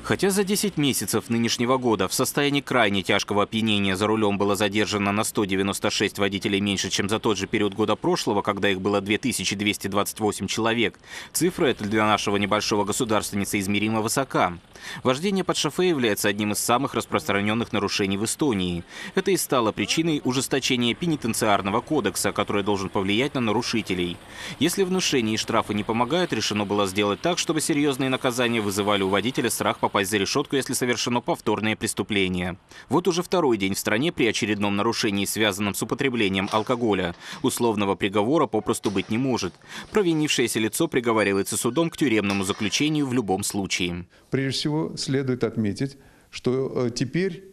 Хотя за 10 месяцев нынешнего года в состоянии крайне тяжкого опьянения за рулем было задержано на 196 водителей меньше, чем за тот же период года прошлого, когда их было 2228 человек, цифра эта для нашего небольшого государства несоизмеримо высока. Вождение под шофе является одним из самых распространенных нарушений в Эстонии. Это и стало причиной ужесточения пенитенциарного кодекса, который должен повлиять на нарушителей. Если внушение и штрафы не помогают, решено было сделать так, чтобы серьезные наказания вызывали у водителя страх попасть за решетку, если совершено повторное преступление. Вот уже второй день в стране при очередном нарушении, связанном с употреблением алкоголя, условного приговора попросту быть не может. Провинившееся лицо приговаривается судом к тюремному заключению в любом случае. Прежде всего, следует отметить, что теперь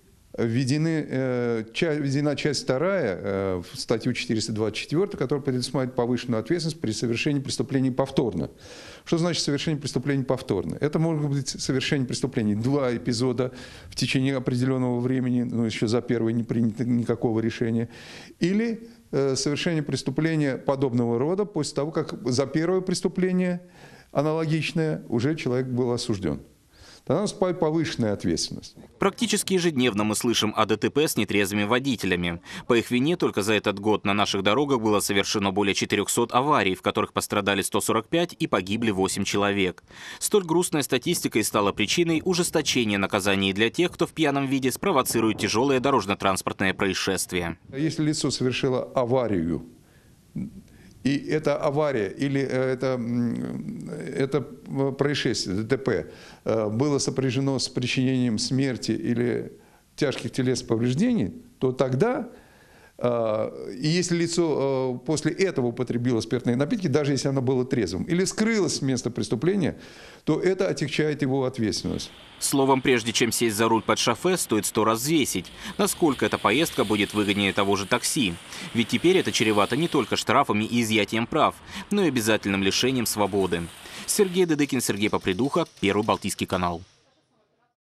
введена часть 2 в статью 424, которая предусматривает повышенную ответственность при совершении преступлений повторно. Что значит совершение преступлений повторно? Это может быть совершение преступлений 2 эпизода в течение определенного времени, но еще за первый не принято никакого решения, или совершение преступления подобного рода после того, как за первое преступление аналогичное уже человек был осужден. Тогда наступает повышенная ответственность. Практически ежедневно мы слышим о ДТП с нетрезвыми водителями. По их вине только за этот год на наших дорогах было совершено более 400 аварий, в которых пострадали 145 и погибли 8 человек. Столь грустная статистика и стала причиной ужесточения наказаний для тех, кто в пьяном виде спровоцирует тяжелое дорожно-транспортное происшествие. Если лицо совершило аварию, и эта авария или это происшествие, ДТП, было сопряжено с причинением смерти или тяжких телесных повреждений, то тогда, и если лицо после этого употребило спиртные напитки, даже если оно было трезвым, или скрылось с места преступления, то это отягчает его ответственность. Словом, прежде чем сесть за руль под шофе, стоит 100 раз взвесить, насколько эта поездка будет выгоднее того же такси. Ведь теперь это чревато не только штрафами и изъятием прав, но и обязательным лишением свободы. Сергей Дедыкин, Сергей Попридуха, Первый Балтийский канал.